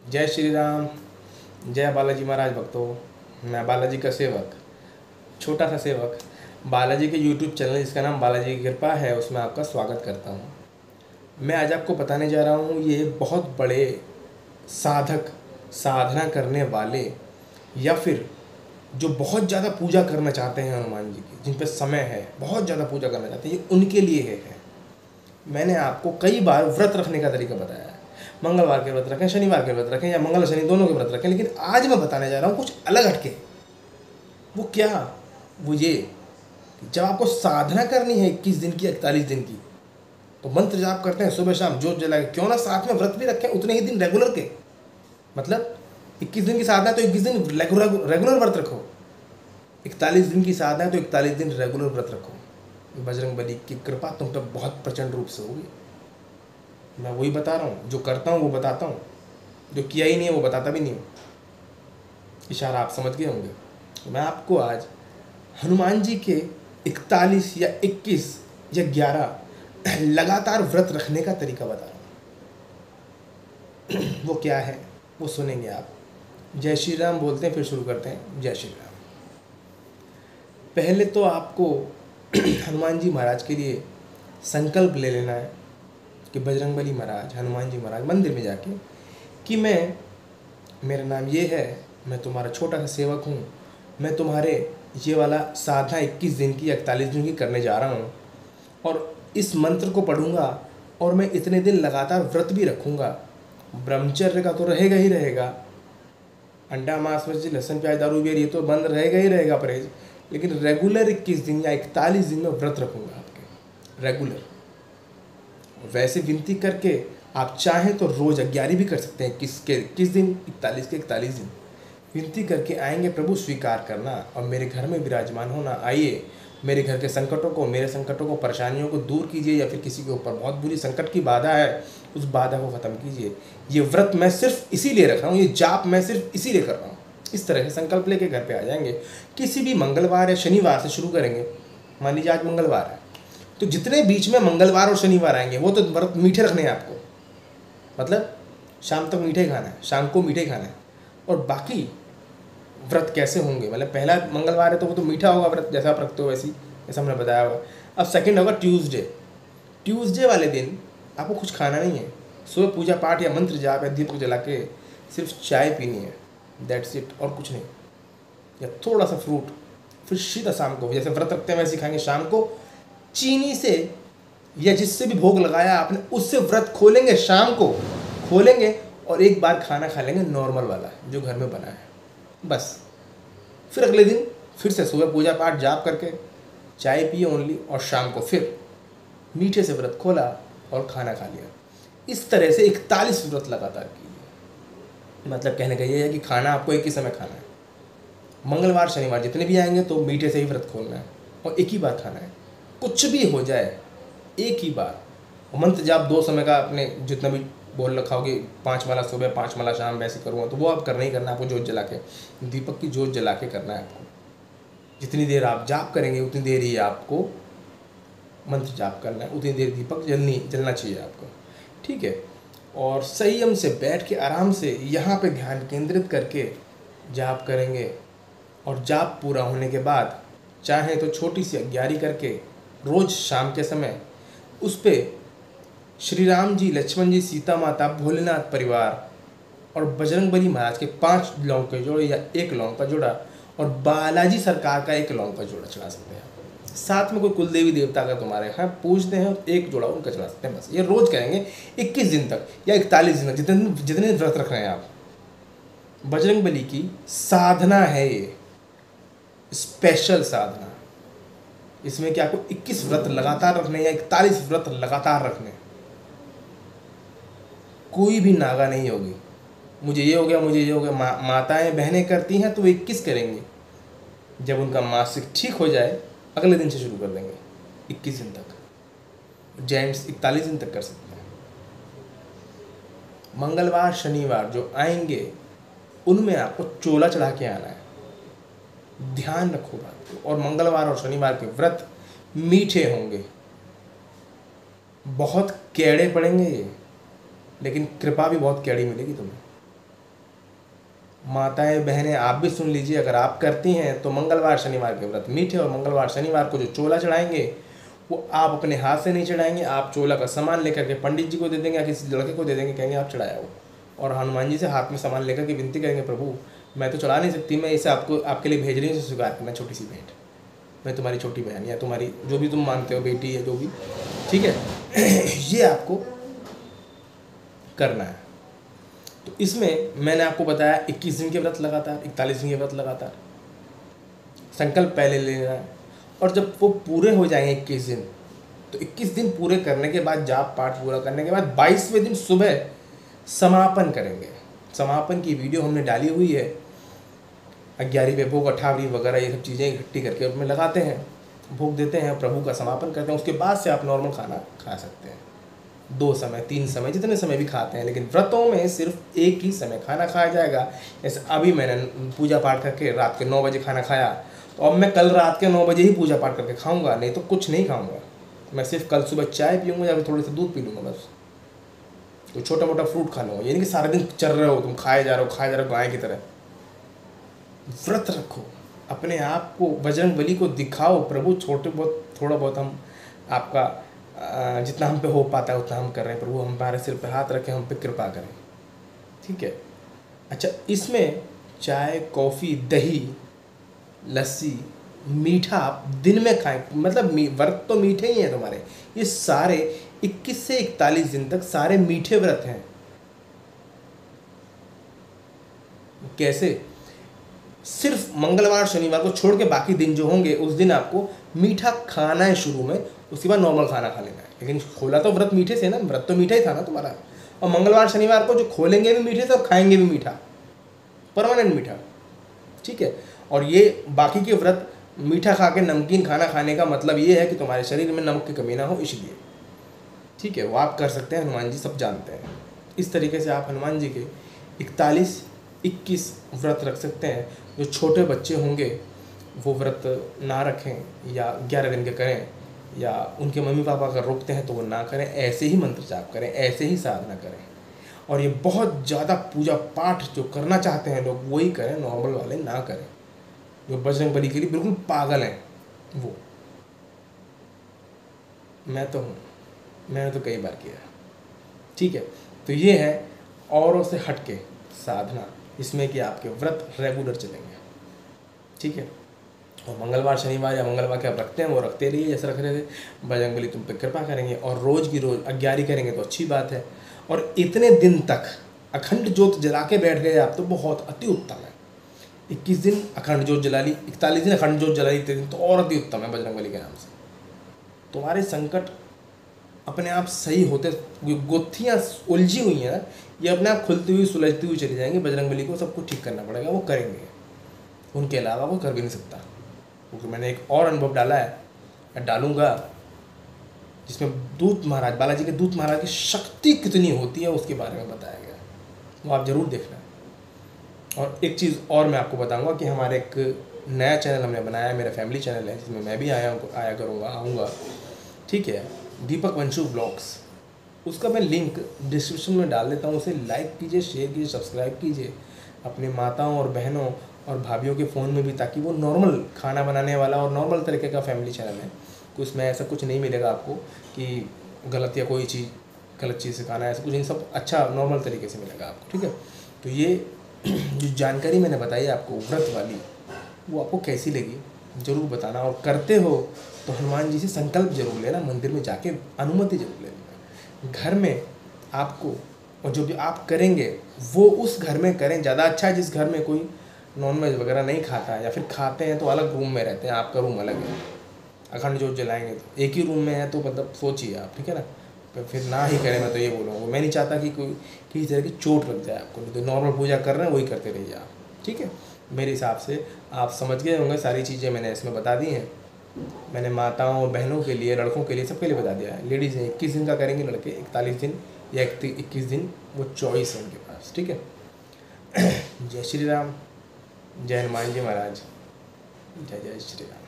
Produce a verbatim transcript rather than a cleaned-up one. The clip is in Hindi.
जय श्री राम। जय बालाजी महाराज भक्तों। मैं बालाजी का सेवक, छोटा सा सेवक, बालाजी के यूट्यूब चैनल जिसका नाम बालाजी की कृपा है उसमें आपका स्वागत करता हूँ। मैं आज आपको बताने जा रहा हूँ ये बहुत बड़े साधक, साधना करने वाले या फिर जो बहुत ज़्यादा पूजा करना चाहते हैं हनुमान जी की, जिन पर समय है, बहुत ज़्यादा पूजा करना चाहते हैं, ये उनके लिए है, है। मैंने आपको कई बार व्रत रखने का तरीका बताया है। मंगलवार के व्रत रखें, शनिवार के व्रत रखें या मंगल शनि दोनों के व्रत रखें, लेकिन आज मैं बताने जा रहा हूँ कुछ अलग हटके। वो क्या? वो ये कि जब आपको साधना करनी है इक्कीस दिन की, इकतालीस दिन की, तो मंत्र जाप करते हैं सुबह शाम, जोत जला के, क्यों ना साथ में व्रत भी रखें उतने ही दिन रेगुलर के। मतलब इक्कीस दिन की साधना है तो इक्कीस दिन रेगुलर रेगुलर व्रत रखो, इकतालीस दिन की साधना है तो इकतालीस दिन रेगुलर व्रत रखो। बजरंग बली की कृपा तुम पर बहुत प्रचंड रूप से होगी। मैं वही बता रहा हूँ, जो करता हूँ वो बताता हूँ, जो किया ही नहीं है वो बताता भी नहीं हूँ। इशारा आप समझ गए होंगे। मैं आपको आज हनुमान जी के इकतालीस या इक्कीस या ग्यारह लगातार व्रत रखने का तरीका बता रहा हूँ। वो क्या है वो सुनेंगे आप। जय श्री राम बोलते हैं फिर शुरू करते हैं। जय श्री राम। पहले तो आपको हनुमान जी महाराज के लिए संकल्प ले लेना है कि बजरंग बली महाराज, हनुमान जी महाराज मंदिर में जाके कि मैं, मेरा नाम ये है, मैं तुम्हारा छोटा सा सेवक हूँ, मैं तुम्हारे ये वाला साधना इक्कीस दिन की, इकतालीस दिन की करने जा रहा हूँ और इस मंत्र को पढ़ूँगा और मैं इतने दिन लगातार व्रत भी रखूँगा। ब्रह्मचर्य का तो रहेगा ही रहेगा, अंडा मांस मछली लहसुन प्याज दारू बियर ये तो बंद रहेगा ही रहेगा परहेज, लेकिन रेगुलर इक्कीस दिन या इकतालीस दिन में व्रत रखूँगा आपके रेगुलर। वैसे विनती करके आप चाहें तो रोज़ ग्यारह भी कर सकते हैं, किस के किस दिन, इकतालीस के इकतालीस दिन विनती करके आएंगे। प्रभु स्वीकार करना और मेरे घर में विराजमान होना। आइए मेरे घर के संकटों को, मेरे संकटों को, परेशानियों को दूर कीजिए, या फिर किसी के ऊपर बहुत बुरी संकट की बाधा है उस बाधा को ख़त्म कीजिए। ये व्रत मैं सिर्फ इसीलिए रख रहा हूँ, ये जाप मैं सिर्फ इसीलिए कर रहा हूँ। इस तरह से संकल्प लेके घर पे आ जाएंगे। किसी भी मंगलवार या शनिवार से शुरू करेंगे। मान लीजिए आज मंगलवार है तो जितने बीच में मंगलवार और शनिवार आएंगे वो तो व्रत मीठे रखने हैं आपको। मतलब शाम तक मीठे खाना है, शाम को मीठे खाना है। और बाकी व्रत कैसे होंगे, मतलब पहला मंगलवार है तो वो तो मीठा होगा व्रत, जैसा आप रखते हो वैसी, जैसा हमने बताया हुआ। अब सेकंड होगा ट्यूसडे। ट्यूसडे वाले दिन आपको कुछ खाना नहीं है। सुबह पूजा पाठ या मंत्र जाप या दीपक जला के सिर्फ चाय पीनी है, दैट्स इट, और कुछ नहीं, या थोड़ा सा फ्रूट। फिर सीधा शाम को जैसे व्रत रखते हैं वैसे खाएंगे। शाम को चीनी से या जिससे भी भोग लगाया आपने उससे व्रत खोलेंगे, शाम को खोलेंगे और एक बार खाना खा लेंगे नॉर्मल वाला जो घर में बना है, बस। फिर अगले दिन फिर से सुबह पूजा पाठ जाप करके चाय पिए ओनली, और शाम को फिर मीठे से व्रत खोला और खाना खा लिया। इस तरह से इकतालीस व्रत लगातार कीजिए। मतलब कहने का ये है कि खाना आपको एक ही समय खाना है। मंगलवार शनिवार जितने भी आएंगे तो मीठे से ही व्रत खोलना है और एक ही बार खाना है। कुछ भी हो जाए एक ही बार। मंत्र जाप दो समय का अपने जितना भी बोल रखा होगी, पाँच माला सुबह, पाँच माला शाम, वैसे करूँगा तो वो आप करना ही करना है आपको। जोत जला के, दीपक की जोत जला के करना है आपको। जितनी देर आप जाप करेंगे उतनी देर ही आपको मंत्र जाप करना है, उतनी देर दीपक जलनी जलना चाहिए आपको, ठीक है। और संयम से बैठ के आराम से यहाँ पे ध्यान केंद्रित करके जाप करेंगे। और जाप पूरा होने के बाद चाहे तो छोटी सी अग्यारी करके रोज़ शाम के समय उस पर श्री राम जी, लक्ष्मण जी, सीता माता, भोलेनाथ परिवार और बजरंग बली महाराज के पांच लौंग के जोड़े या एक लौंग का जोड़ा और बालाजी सरकार का एक लौंग का जोड़ा चढ़ा सकते हैं। साथ में कोई कुलदेवी देवता का तुम्हारे यहाँ पूजते हैं एक जोड़ा उनका चढ़ा सकते हैं। बस ये रोज़ करेंगे इक्कीस दिन तक या इकतालीस दिन तक, जितने जितने व्रत रख रहे हैं आप। बजरंग बली की साधना है ये, स्पेशल साधना। इसमें क्या आपको इक्कीस व्रत लगातार रखने या इकतालीस व्रत लगातार रखने, कोई भी नागा नहीं होगी। मुझे ये हो गया, मुझे ये हो गया। मा, माताएं बहनें करती हैं तो वो इक्कीस करेंगी। जब उनका मासिक ठीक हो जाए अगले दिन से शुरू कर देंगे इक्कीस दिन तक। जेंट्स इकतालीस दिन तक कर सकते हैं। मंगलवार शनिवार जो आएंगे उनमें आपको चोला चढ़ा के आना है, ध्यान रखो बात को। और मंगलवार और शनिवार के व्रत मीठे होंगे, बहुत कैड़े पड़ेंगे ये, लेकिन कृपा भी बहुत कैड़ी मिलेगी तुम्हें। माताएं बहनें आप भी सुन लीजिए, अगर आप करती हैं तो मंगलवार शनिवार के व्रत मीठे, और मंगलवार शनिवार को जो चोला चढ़ाएंगे वो आप अपने हाथ से नहीं चढ़ाएंगे, आप चोला का सामान लेकर के पंडित जी को दे देंगे या किसी लड़के को दे देंगे, कहेंगे आप चढ़ाया हो, और हनुमान जी से हाथ में सामान लेकर के विनती करेंगे, प्रभु मैं तो चढ़ा नहीं सकती, मैं इसे आपको आपके लिए भेज रही हूँ, इसे स्वीकार करना, छोटी सी भेंट, मैं तुम्हारी छोटी बहन या तुम्हारी जो भी तुम मानते हो बेटी है जो भी, ठीक है। ये आपको करना है। तो इसमें मैंने आपको बताया इक्कीस दिन के व्रत लगातार, इकतालीस दिन के व्रत लगातार, संकल्प पहले लेना है, और जब वो पूरे हो जाएंगे इक्कीस दिन, तो इक्कीस दिन पूरे करने के बाद, जाप पाठ पूरा करने के बाद बाईसवें दिन सुबह समापन करेंगे। समापन की वीडियो हमने डाली हुई है, ग्यारह पे भोग, अठावरी वगैरह ये सब चीज़ें इकट्ठी करके उसमें लगाते हैं, भोग देते हैं, प्रभु का समापन करते हैं। उसके बाद से आप नॉर्मल खाना खा सकते हैं, दो समय तीन समय जितने समय भी खाते हैं, लेकिन व्रतों में सिर्फ एक ही समय खाना खाया जाएगा। जैसे अभी मैंने पूजा पाठ करके रात के नौ बजे खाना खाया, तो अब मैं कल रात के नौ बजे ही पूजा पाठ करके खाऊंगा, नहीं तो कुछ नहीं खाऊंगा। मैं सिर्फ कल सुबह चाय पीऊँगा या फिर थोड़ी सी दूध पी लूँगा बस, तो छोटा मोटा फ्रूट खा लूँगा। ये नहीं कि सारा दिन चल रहे हो तुम, खाए जा रहे हो खाए जा रहे हो गाय की तरह। व्रत रखो, अपने आप को बजरंग बली को दिखाओ, प्रभु छोटे बहुत थोड़ा बहुत हम आपका जितना हम पे हो पाता है उतना हम कर रहे हैं, प्रभु हम हमारे सिर पे हाथ रखें, हम पे कृपा करें, ठीक है। अच्छा, इसमें चाय कॉफ़ी दही लस्सी मीठा आप दिन में खाएं, मतलब व्रत तो मीठे ही हैं तुम्हारे, ये सारे इक्कीस से इकतालीस दिन तक सारे मीठे व्रत हैं। कैसे? सिर्फ मंगलवार शनिवार को छोड़ के बाकी दिन जो होंगे उस दिन आपको मीठा खाना है शुरू में, उसके बाद नॉर्मल खाना खा लेना है। लेकिन खोला तो व्रत मीठे से ना, व्रत तो मीठा ही था ना तुम्हारा, और मंगलवार शनिवार को जो खोलेंगे भी मीठे से और खाएंगे भी मीठा, परमानेंट मीठा, ठीक है। और ये बाकी के व्रत मीठा खा के नमकीन खाना खाने का मतलब ये है कि तुम्हारे शरीर में नमक की कमी ना हो, इसलिए, ठीक है। वो आप कर सकते हैं, हनुमान जी सब जानते हैं। इस तरीके से आप हनुमान जी के इकतालीस इक्कीस व्रत रख सकते हैं। जो छोटे बच्चे होंगे वो व्रत ना रखें या ग्यारह दिन के करें, या उनके मम्मी पापा अगर रोकते हैं तो वो ना करें, ऐसे ही मंत्र जाप करें, ऐसे ही साधना करें। और ये बहुत ज़्यादा पूजा पाठ जो करना चाहते हैं लोग वही करें, नॉर्मल वाले ना करें। जो बजरंग बली के लिए बिल्कुल पागल हैं वो, मैं तो हूँ, मैंने तो कई बार किया, ठीक है। तो ये है औरों से हटके साधना, इसमें कि आपके व्रत रेगुलर चलेंगे, ठीक है। और मंगलवार शनिवार या मंगलवार के आप रखते हैं वो रखते रहिए जैसे रख रहे थे, बजरंग बली तुम पे कृपा करेंगे। और रोज़ की रोज़ अग्यारी करेंगे तो अच्छी बात है। और इतने दिन तक अखंड ज्योत जला के बैठ गए आप तो बहुत अति उत्तम है। इक्कीस दिन अखंड ज्योत जला ली, इकतालीस दिन अखंड ज्योत जला ली, इतने दिन तो और अति उत्तम है बजरंग बली के नाम से। तुम्हारे संकट अपने आप सही होते, गुत्थियाँ उलझी हुई हैं, ये अपने आप खुलती हुई सुलझती हुई चली जाएंगी। बजरंग बली को सब कुछ ठीक करना पड़ेगा, वो करेंगे, उनके अलावा वो कर भी नहीं सकता। क्योंकि मैंने एक और अनुभव डाला है, मैं डालूंगा, जिसमें दूत महाराज, बालाजी के दूत महाराज की शक्ति कितनी होती है उसके बारे में बताया गया, वो आप ज़रूर देखना। और एक चीज़ और मैं आपको बताऊंगा कि हमारे एक नया चैनल हमने बनाया है, मेरा फैमिली चैनल है, जिसमें मैं भी आया आया करूँगा आऊँगा, ठीक है, दीपक वंशु ब्लॉग्स। उसका मैं लिंक डिस्क्रिप्शन में डाल देता हूँ, उसे लाइक कीजिए, शेयर कीजिए, सब्सक्राइब कीजिए अपनी माताओं और बहनों और भाभीयों के फ़ोन में भी, ताकि वो नॉर्मल खाना बनाने वाला और नॉर्मल तरीके का फैमिली चैनल है। उसमें ऐसा कुछ नहीं मिलेगा आपको कि गलत या कोई चीज़ गलत चीज़ सिखाना है, ऐसा कुछ नहीं, सब अच्छा नॉर्मल तरीके से मिलेगा आपको, ठीक है। तो ये जो जानकारी मैंने बताई आपको व्रत वाली, वो आपको कैसी लगी ज़रूर बताना। और करते हो तो हनुमान जी से संकल्प जरूर लेना, मंदिर में जाके अनुमति जरूर लेना। घर में आपको, और जो भी आप करेंगे वो उस घर में करें, ज़्यादा अच्छा है जिस घर में कोई नॉनवेज वगैरह नहीं खाता है, या फिर खाते हैं तो अलग रूम में रहते हैं, आपका रूम अलग है। अखंड ज्योत जलाएंगे तो एक ही रूम में है, तो मतलब सोचिए आप, ठीक है ना। तो फिर ना ही करें, मैं तो ये बोलूँगा। मैं नहीं चाहता कि कोई किसी तरह की चोट लग जाए आपको, नहीं तो नॉर्मल पूजा कर रहे हैं वही करते रहिए आप, ठीक है। मेरे हिसाब से आप समझ गए होंगे, सारी चीज़ें मैंने इसमें बता दी हैं। मैंने माताओं और बहनों के लिए, लड़कों के लिए, सबके लिए बता दिया है। लेडीज़ हैं इक्कीस दिन का करेंगे, लड़के इकतालीस दिन या इक्कीस दिन, वो चॉइस है उनके पास, ठीक है। जय श्री राम, जय हनुमान जी महाराज, जय जय श्री राम।